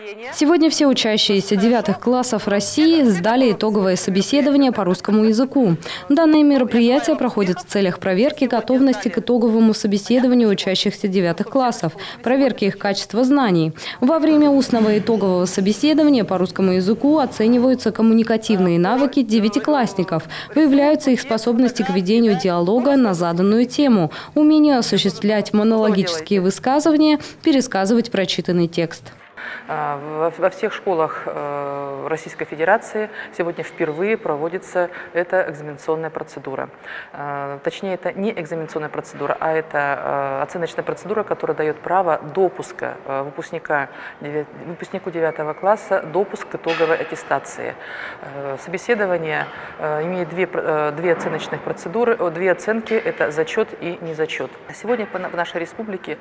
Сегодня все учащиеся 9 классов России сдали итоговое собеседование по русскому языку. Данное мероприятие проходит в целях проверки готовности к итоговому собеседованию учащихся 9 классов, проверки их качества знаний. Во время устного итогового собеседования по русскому языку оцениваются коммуникативные навыки девятиклассников, выявляются их способности к ведению диалога на заданную тему, умение осуществлять монологические высказывания, пересказывать прочитанный текст. Во всех школах Российской Федерации сегодня впервые проводится эта экзаменационная процедура. Точнее, это не экзаменационная процедура, а это оценочная процедура, которая дает право допуска выпускнику 9 класса допуск к итоговой аттестации. Собеседование имеет две оценочных процедуры, две оценки – это зачет и незачет. Сегодня в нашей республике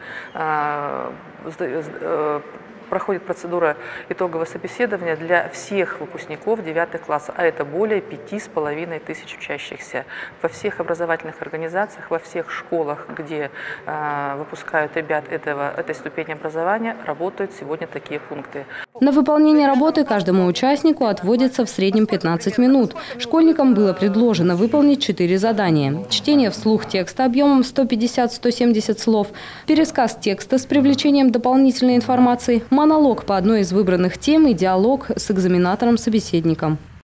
проходит процедура итогового собеседования для всех выпускников 9 класса, а это более 5500 учащихся. Во всех образовательных организациях, во всех школах, где выпускают ребят этой ступени образования, работают сегодня такие пункты. На выполнение работы каждому участнику отводится в среднем 15 минут. Школьникам было предложено выполнить 4 задания. Чтение вслух текста объемом 150-170 слов, пересказ текста с привлечением дополнительной информации, монолог по одной из выбранных тем и диалог с экзаменатором-собеседником.